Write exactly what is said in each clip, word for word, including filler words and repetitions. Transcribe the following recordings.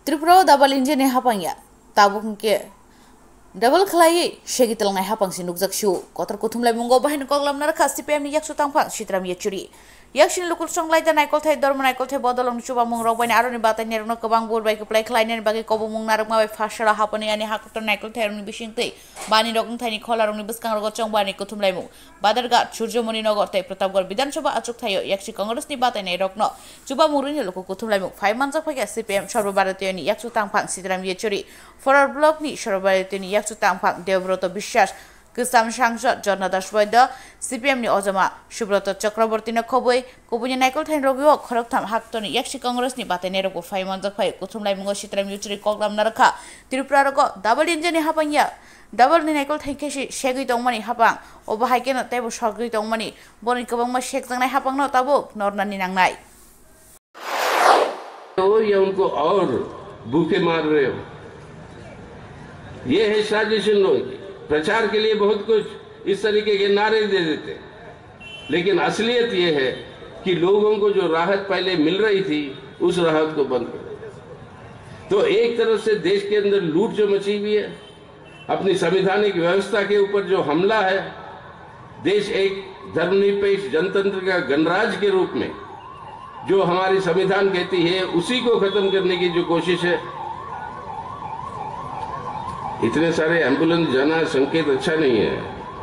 Tripura double engine hapangya tabung ke double khlai shegi telngai hapang sinuk jakshu kotor kuthumlai mungo bahin koglam narkha C P M ni yaksu tangphang sitram yechuri yakshin lukul songlai da naikol thai dorma naikol thai bodolong chuba mung rok bani aroni batai nerno kobang bor bai kuplai khlai ner bagi kobo mung narak ma bai phashara hapani ani hakutor naikol thai roni bisingtei bani rokung thai ni khola roni biskang rok chong bani kuthumlai mung badarga surjomoni nagar thai pratapgarh bidansabha achuk thayo yakshi congress ni batai nei rokno chuba muruni loko kuthumlai mung five manjak phage C P M sarvabharatiya ni yaksu tangphang sitram yechuri forward block ni sarvabharatiya ni yaksu tangphang Devbroto Bishwas Kisam Sangsad Jonna Das Boyda C P M ni Ojama Subroto Chakraborty na khoboi kubuni naikol thain rogyo khoroktham haktoni yakshi congress ni batai neroko five manjak phai kuthumlai mungo sitram yechuri koglam narkha Tripura roko double engine hapangya double ni naikol thain keshi shegui tongmani hapang oba haikeno tebo shogui tongmani boni kobangma shek jangnai hapang no tabo nornani nangnai हो या उनको और भूखे मार रहे हो। ये है साजिश इन लोगों की। प्रचार के लिए बहुत कुछ इस तरीके के नारे दे देते, लेकिन असलियत ये है कि लोगों को जो राहत पहले मिल रही थी उस राहत को बंद कर। तो एक तरफ से देश के अंदर लूट जो मची हुई है, अपनी संवैधानिक व्यवस्था के ऊपर जो हमला है, देश एक धर्मनिरपेक्ष जनतंत्र का गणराज्य के रूप में जो हमारी संविधान कहती है उसी को खत्म करने की जो कोशिश है। इतने सारे एम्बुलेंस जाना संकेत अच्छा नहीं है।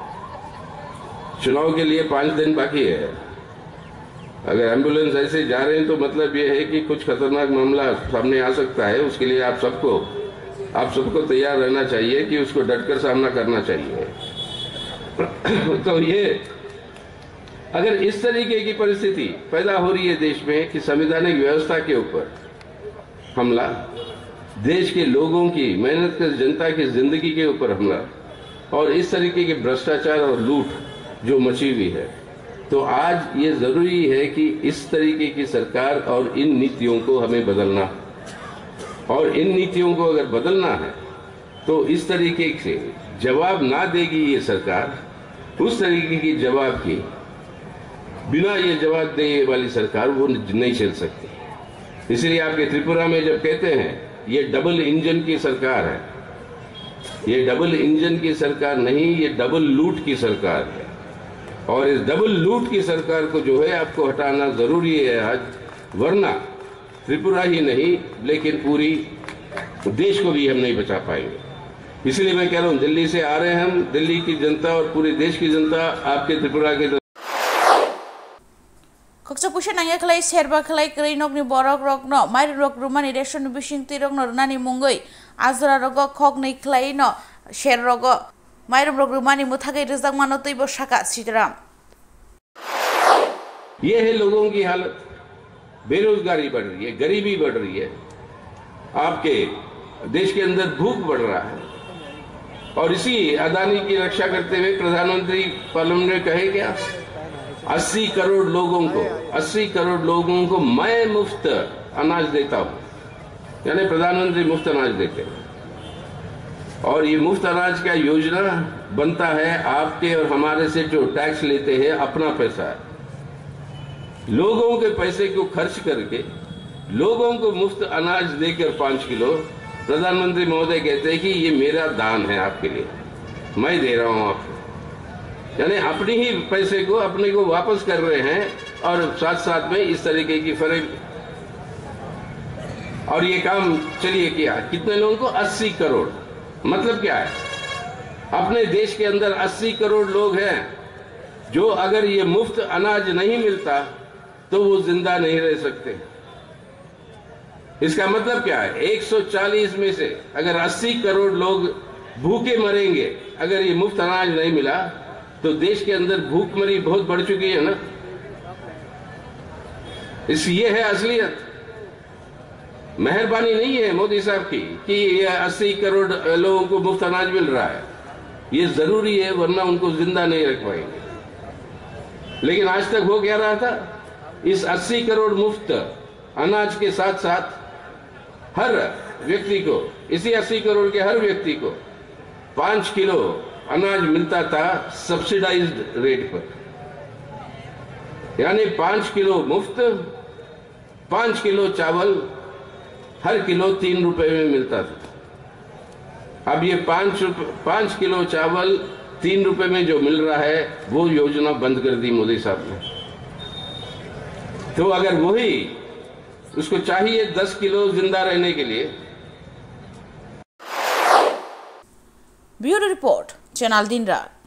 चुनाव के लिए पांच दिन बाकी है। अगर एम्बुलेंस ऐसे जा रहे हैं तो मतलब ये है कि कुछ खतरनाक मामला सामने आ सकता है। उसके लिए आप सबको आप सबको तैयार रहना चाहिए कि उसको डटकर सामना करना चाहिए। तो ये अगर इस तरीके की परिस्थिति पैदा हो रही है देश में कि संवैधानिक व्यवस्था के ऊपर हमला, देश के लोगों की मेहनत कर जनता की जिंदगी के ऊपर हमला और इस तरीके के भ्रष्टाचार और लूट जो मची हुई है, तो आज ये जरूरी है कि इस तरीके की सरकार और इन नीतियों को हमें बदलना, और इन नीतियों को अगर बदलना है तो इस तरीके से जवाब ना देगी ये सरकार, उस तरीके की जवाब की बिना ये जवाब देने वाली सरकार वो नहीं चल सकती। इसलिए आपके त्रिपुरा में जब कहते हैं ये डबल इंजन की सरकार है, ये डबल इंजन की सरकार नहीं, ये डबल लूट की सरकार है। और इस डबल लूट की सरकार को जो है आपको हटाना जरूरी है आज, वरना त्रिपुरा ही नहीं लेकिन पूरी देश को भी हम नहीं बचा पाएंगे। इसलिए मैं कह रहा हूँ, दिल्ली से आ रहे हैं हम, दिल्ली की जनता और पूरे देश की जनता आपके त्रिपुरा के Koksa pusha nangya khlai serba khlai krei nokni borok rok no mai rok rumani ration bising tirok no nani mungoi azra rogo khok nei khlai no sher rogo mai rok rumani muthagai rizak mano toibo shaka sitram। ये है लोगों की हालत। बेरोजगारी बढ़ रही है, गरीबी बढ़ रही है, आपके देश के अंदर भूख बढ़ रहा है। और इसी अदानी की रक्षा करते हुए प्रधानमंत्री पार्लियामेंट में कहे क्या, अस्सी करोड़ लोगों को अस्सी करोड़ लोगों को मैं मुफ्त अनाज देता हूं, यानी प्रधानमंत्री मुफ्त अनाज देते हैं। और ये मुफ्त अनाज का योजना बनता है आपके और हमारे से जो टैक्स लेते हैं, अपना पैसा है। लोगों के पैसे को खर्च करके लोगों को मुफ्त अनाज देकर पांच किलो प्रधानमंत्री महोदय कहते हैं कि ये मेरा दान है आपके लिए, मैं दे रहा हूं आपको, यानी अपनी ही पैसे को अपने को वापस कर रहे हैं। और साथ साथ में इस तरीके की फर्क, और ये काम चलिए किया कितने लोगों को, अस्सी करोड़। मतलब क्या है, अपने देश के अंदर अस्सी करोड़ लोग हैं जो अगर ये मुफ्त अनाज नहीं मिलता तो वो जिंदा नहीं रह सकते। इसका मतलब क्या है, एक सौ चालीस में से अगर अस्सी करोड़ लोग भूखे मरेंगे अगर ये मुफ्त अनाज नहीं मिला, तो देश के अंदर भूखमरी बहुत बढ़ चुकी है ना। इस ये है असलियत। मेहरबानी नहीं है मोदी साहब की कि ये अस्सी करोड़ लोगों को मुफ्त अनाज मिल रहा है, ये जरूरी है, वरना उनको जिंदा नहीं रख पाएंगे। लेकिन आज तक हो क्या रहा था, इस अस्सी करोड़ मुफ्त अनाज के साथ साथ हर व्यक्ति को, इसी अस्सी करोड़ के हर व्यक्ति को पांच किलो अनाज मिलता था सब्सिडाइज्ड रेट पर, यानी पांच किलो मुफ्त, पांच किलो चावल हर किलो तीन रुपए में मिलता था। अब ये पांच पांच किलो चावल तीन रुपए में जो मिल रहा है, वो योजना बंद कर दी मोदी साहब ने। तो अगर वही उसको चाहिए दस किलो जिंदा रहने के लिए। ब्यूरो रिपोर्ट, चैनल दिन रात।